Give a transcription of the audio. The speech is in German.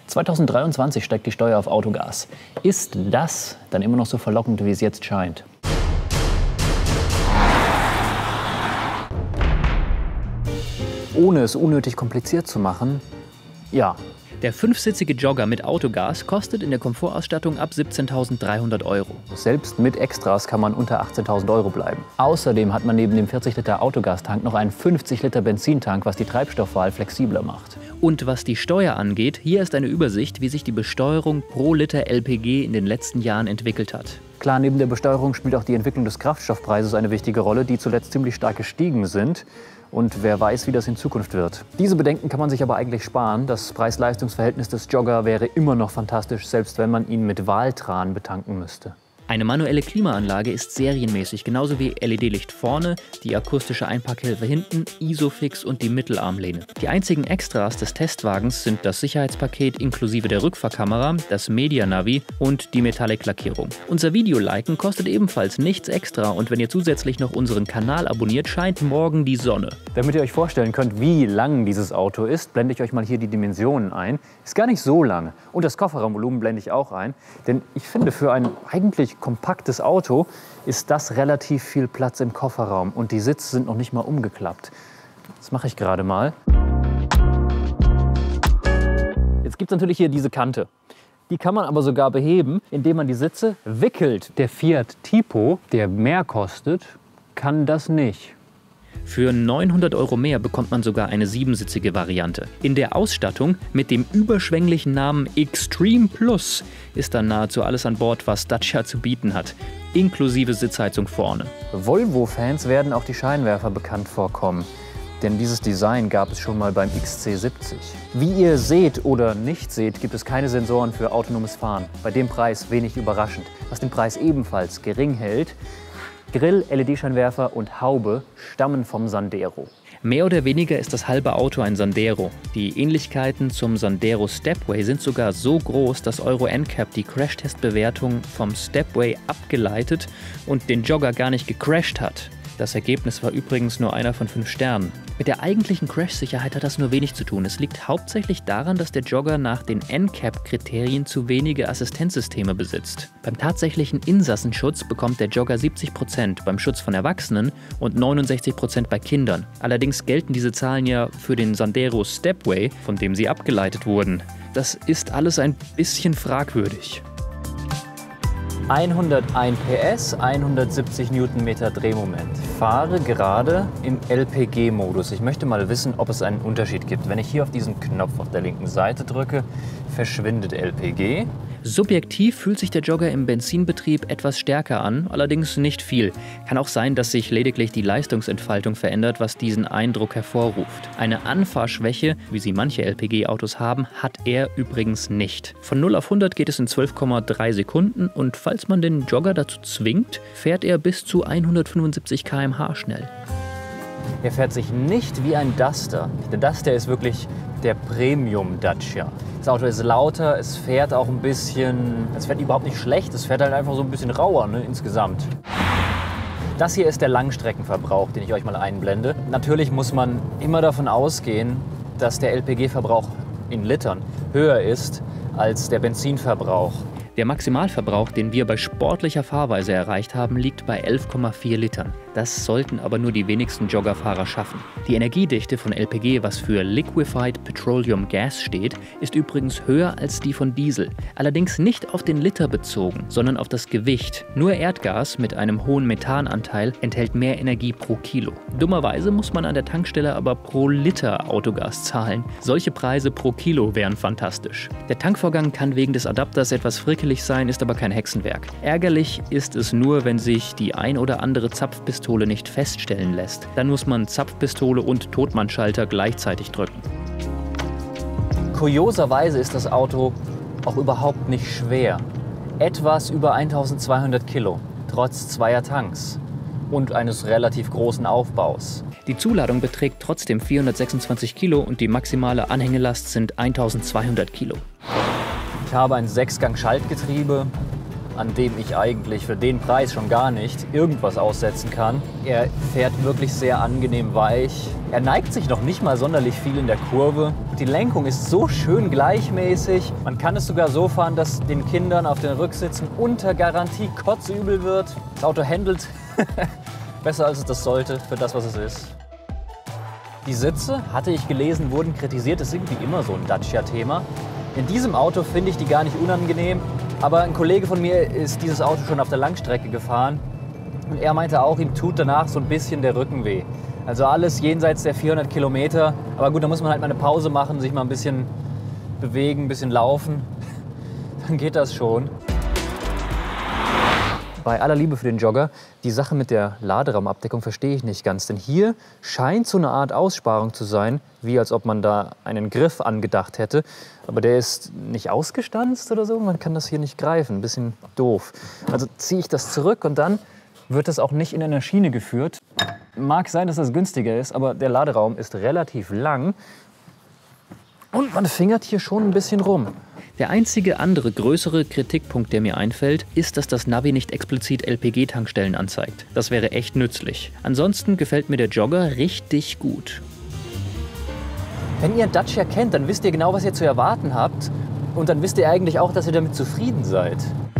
2023 steigt die Steuer auf Autogas. Ist das dann immer noch so verlockend, wie es jetzt scheint? Ohne es unnötig kompliziert zu machen, ja. Der 5-sitzige Jogger mit Autogas kostet in der Komfortausstattung ab 17.300 €. Selbst mit Extras kann man unter 18.000 € bleiben. Außerdem hat man neben dem 40 Liter Autogastank noch einen 50 Liter Benzintank, was die Treibstoffwahl flexibler macht. Und was die Steuer angeht, hier ist eine Übersicht, wie sich die Besteuerung pro Liter LPG in den letzten Jahren entwickelt hat. Klar, neben der Besteuerung spielt auch die Entwicklung des Kraftstoffpreises eine wichtige Rolle, die zuletzt ziemlich stark gestiegen sind. Und wer weiß, wie das in Zukunft wird. Diese Bedenken kann man sich aber eigentlich sparen. Das Preis-Leistungs-Verhältnis des Jogger wäre immer noch fantastisch, selbst wenn man ihn mit Waltran betanken müsste. Eine manuelle Klimaanlage ist serienmäßig, genauso wie LED-Licht vorne, die akustische Einparkhilfe hinten, Isofix und die Mittelarmlehne. Die einzigen Extras des Testwagens sind das Sicherheitspaket inklusive der Rückfahrkamera, das Media-Navi und die Metallic-Lackierung. Unser Video-Liken kostet ebenfalls nichts extra und wenn ihr zusätzlich noch unseren Kanal abonniert, scheint morgen die Sonne. Damit ihr euch vorstellen könnt, wie lang dieses Auto ist, blende ich euch mal hier die Dimensionen ein. Ist gar nicht so lang. Und das Kofferraumvolumen blende ich auch ein. Denn ich finde, für ein eigentlich kompaktes Auto ist das relativ viel Platz im Kofferraum. Und die Sitze sind noch nicht mal umgeklappt. Das mache ich gerade mal. Jetzt gibt es natürlich hier diese Kante. Die kann man aber sogar beheben, indem man die Sitze wickelt. Der Fiat Tipo, der mehr kostet, kann das nicht. Für 900 € mehr bekommt man sogar eine 7-sitzige Variante. In der Ausstattung mit dem überschwänglichen Namen Extreme Plus ist dann nahezu alles an Bord, was Dacia zu bieten hat, inklusive Sitzheizung vorne. Volvo-Fans werden auch die Scheinwerfer bekannt vorkommen, denn dieses Design gab es schon mal beim XC70. Wie ihr seht oder nicht seht, gibt es keine Sensoren für autonomes Fahren. Bei dem Preis wenig überraschend. Was den Preis ebenfalls gering hält: Grill, LED-Scheinwerfer und Haube stammen vom Sandero. Mehr oder weniger ist das halbe Auto ein Sandero. Die Ähnlichkeiten zum Sandero Stepway sind sogar so groß, dass Euro NCAP die Crashtest-Bewertung vom Stepway abgeleitet und den Jogger gar nicht gecrasht hat. Das Ergebnis war übrigens nur einer von 5 Sternen. Mit der eigentlichen Crash-Sicherheit hat das nur wenig zu tun. Es liegt hauptsächlich daran, dass der Jogger nach den NCAP-Kriterien zu wenige Assistenzsysteme besitzt. Beim tatsächlichen Insassenschutz bekommt der Jogger 70% beim Schutz von Erwachsenen und 69% bei Kindern. Allerdings gelten diese Zahlen ja für den Sandero Stepway, von dem sie abgeleitet wurden. Das ist alles ein bisschen fragwürdig. 101 PS, 170 Newtonmeter Drehmoment. Fahre gerade im LPG-Modus. Ich möchte mal wissen, ob es einen Unterschied gibt. Wenn ich hier auf diesen Knopf auf der linken Seite drücke, verschwindet LPG. Subjektiv fühlt sich der Jogger im Benzinbetrieb etwas stärker an, allerdings nicht viel. Kann auch sein, dass sich lediglich die Leistungsentfaltung verändert, was diesen Eindruck hervorruft. Eine Anfahrschwäche, wie sie manche LPG-Autos haben, hat er übrigens nicht. Von 0 auf 100 geht es in 12,3 Sekunden und falls man den Jogger dazu zwingt, fährt er bis zu 175 km/h schnell. Er fährt sich nicht wie ein Duster. Der Duster ist wirklich der Premium-Dacia. Das Auto ist lauter, es fährt auch ein bisschen, es fährt überhaupt nicht schlecht, es fährt halt einfach so ein bisschen rauer, ne, insgesamt. Das hier ist der Langstreckenverbrauch, den ich euch mal einblende. Natürlich muss man immer davon ausgehen, dass der LPG-Verbrauch in Litern höher ist als der Benzinverbrauch. Der Maximalverbrauch, den wir bei sportlicher Fahrweise erreicht haben, liegt bei 11,4 Litern. Das sollten aber nur die wenigsten Joggerfahrer schaffen. Die Energiedichte von LPG, was für Liquefied Petroleum Gas steht, ist übrigens höher als die von Diesel. Allerdings nicht auf den Liter bezogen, sondern auf das Gewicht. Nur Erdgas mit einem hohen Methananteil enthält mehr Energie pro Kilo. Dummerweise muss man an der Tankstelle aber pro Liter Autogas zahlen. Solche Preise pro Kilo wären fantastisch. Der Tankvorgang kann wegen des Adapters etwas frickelig sein, ist aber kein Hexenwerk. Ärgerlich ist es nur, wenn sich die ein oder andere Zapfpistole nicht feststellen lässt. Dann muss man Zapfpistole und Totmannschalter gleichzeitig drücken. Kurioserweise ist das Auto auch überhaupt nicht schwer. Etwas über 1200 Kilo, trotz zweier Tanks und eines relativ großen Aufbaus. Die Zuladung beträgt trotzdem 426 Kilo und die maximale Anhängelast sind 1200 Kilo. Ich habe ein 6-Gang-Schaltgetriebe, an dem ich eigentlich für den Preis schon gar nicht irgendwas aussetzen kann. Er fährt wirklich sehr angenehm weich. Er neigt sich noch nicht mal sonderlich viel in der Kurve. Die Lenkung ist so schön gleichmäßig. Man kann es sogar so fahren, dass den Kindern auf den Rücksitzen unter Garantie kotzübel wird. Das Auto handelt besser, als es das sollte, für das, was es ist. Die Sitze, hatte ich gelesen, wurden kritisiert. Das ist irgendwie immer so ein Dacia-Thema. In diesem Auto finde ich die gar nicht unangenehm. Aber ein Kollege von mir ist dieses Auto schon auf der Langstrecke gefahren. Und er meinte auch, ihm tut danach so ein bisschen der Rücken weh. Also alles jenseits der 400 Kilometer. Aber gut, da muss man halt mal eine Pause machen, sich mal ein bisschen bewegen, ein bisschen laufen. Dann geht das schon. Bei aller Liebe für den Jogger, die Sache mit der Laderaumabdeckung verstehe ich nicht ganz. Denn hier scheint so eine Art Aussparung zu sein, wie als ob man da einen Griff angedacht hätte. Aber der ist nicht ausgestanzt oder so, man kann das hier nicht greifen. Ein bisschen doof. Also ziehe ich das zurück und dann wird das auch nicht in einer Schiene geführt. Mag sein, dass das günstiger ist, aber der Laderaum ist relativ lang. Und man fingert hier schon ein bisschen rum. Der einzige andere größere Kritikpunkt, der mir einfällt, ist, dass das Navi nicht explizit LPG-Tankstellen anzeigt. Das wäre echt nützlich. Ansonsten gefällt mir der Jogger richtig gut. Wenn ihr Dacia kennt, dann wisst ihr genau, was ihr zu erwarten habt. Und dann wisst ihr eigentlich auch, dass ihr damit zufrieden seid.